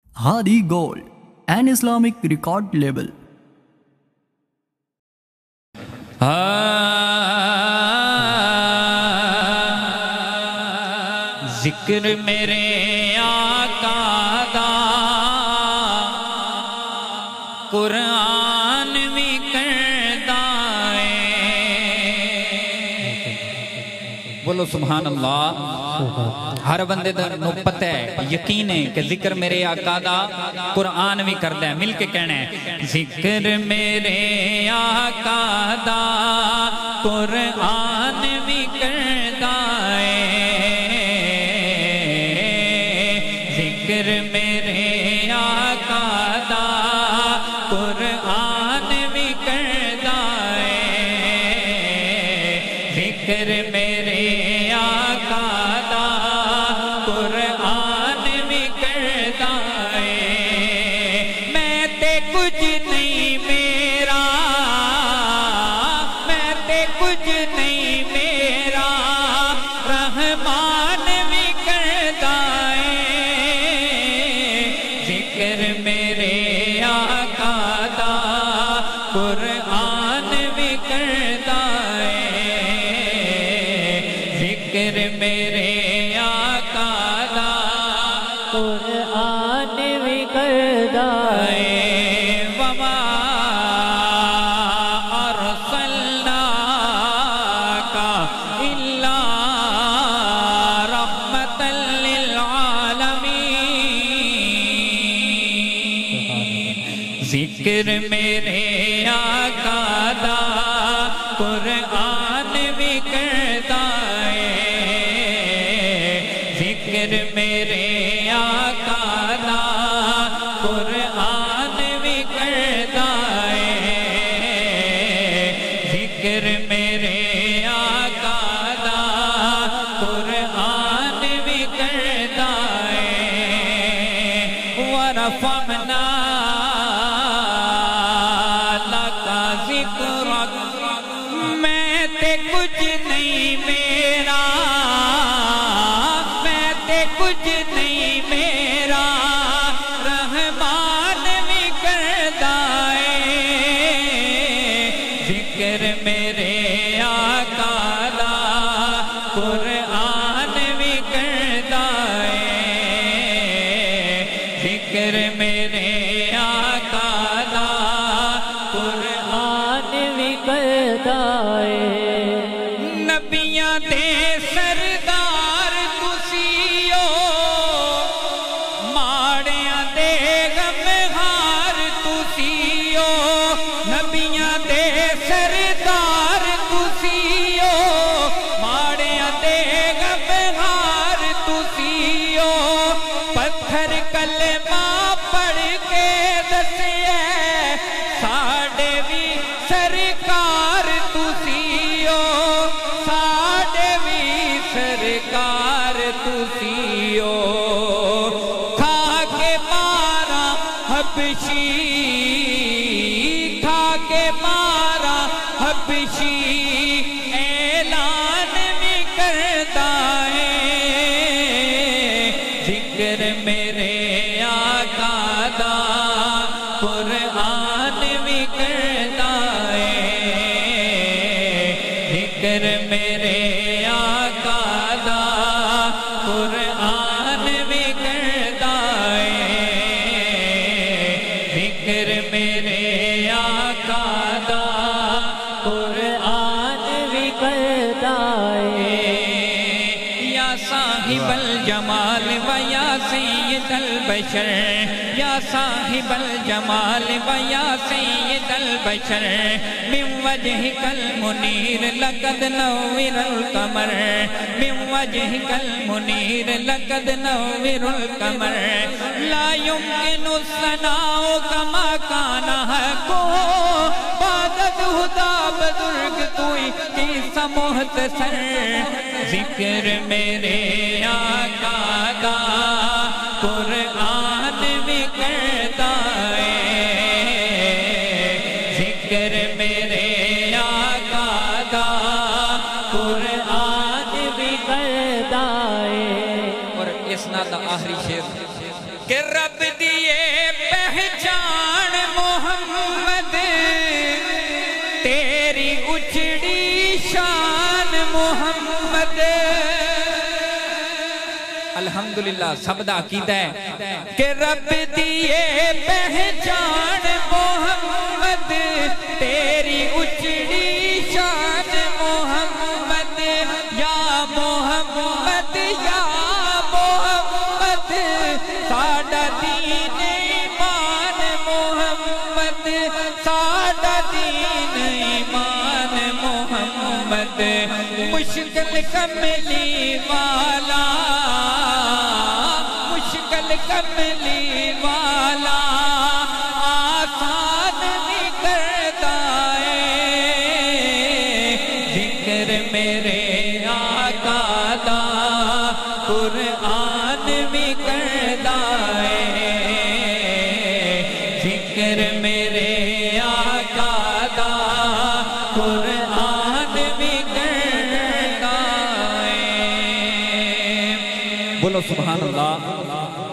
Hadi Gold, an Islamic record label. ذکر میرے آقا دا قرآن بھی کردا ہے۔ بولو سبحان اللہ۔ ہر بندے نو پتہ ہے، یقین ہے کہ ذکر میرے آقا دا قرآن بھی کردا ہے۔ مل کے کہنا ہے ذکر میرے آقا دا قرآن بھی کردا ہے۔ ذکر میرے آقا دا قرآن بھی کردا ہے۔ ذکر میرے آقا دا قرآن بھی کردا ہے۔ میں تے کچھ نہیں میرا، میں تے کچھ نہیں میرا، رحمان بھی کردا ہے۔ ذکر میرے آقا دا قرآن بھی کردا ہے۔ ذکر میرے آقا دا قرآن بھی کردا ہے۔ وما ارسلناک الا رحمۃ للعالمین۔ ذکر میرے آقا دا قرآن بھی کردا ہے۔ ذکر میرے آقا دا قرآن بھی کردا ہے۔ ذکر میرے آقا دا قرآن بھی کردا ہے۔ ورفعنا لک ذکرک، میں تے کچھ نہیں میرا، میں تے کچھ نہیں میرا، رحمان بھی کردا ہے۔ ذکر میرے آقا دا قرآن بھی کردا ہے۔ ذکر میرے آقا دا قرآن بھی کردا ہے۔ نبیاں دے سردار تسی ہو، ماڑیاں دے غمخار تسی ہو۔ نبیاں دے سردار تسی ہو، ماڑیاں دے غمخار تسی ہو۔ پتھر کلمہ پڑھ کے دسیا ساڈے بھی سرکار تسی ہو، ساڈے بھی سرکار تسی ہو۔ کھا کے مارا حبشی، کھا کے مارا حبشی، اعلان بھی کردا ہے۔ ذکر میرے آقا دا قرآن بھی کردا ہے۔ ذکر میرے آقا دا قرآن بھی کردا ہے۔ ذکر میرے آقا دا قرآن بھی کردا ہے۔ یا صاحب الجمال و یا سید البشر، یا صاحب الجمال و یا سید البشر، من وجهک المنیر لقد نور القمر، من وجهک المنیر لقد نور القمر، لا يمكن الثناء كما كان حقو، بعد الہدی بزرگ توئی کیسا محتصر۔ ذکر میرے آقا دا قرآن بھی کردا ہے۔ ذکر میرے آقا دا قرآن بھی کردا ہے۔ اور اس نا دا آخری شعر کہ رب دیے پہچان محمد تیری اچڑی شان محمد الحمدللہ سب دا عقیدہ ہے کہ رب دیے پہچان محمد تیری اچڑی شان محمد یا محمد یا محمد ساڈا دین ایمان محمد ساڈا دین ایمان محمد مشکل کملی والا مشکل کملی والا آسان نہیں کرتا ہے ذکر میرے آقا دا قرآن بھی کرتا ہے ذکر میرے آقا دا قرآن بھی کرتا ہے بولو سبحان اللہ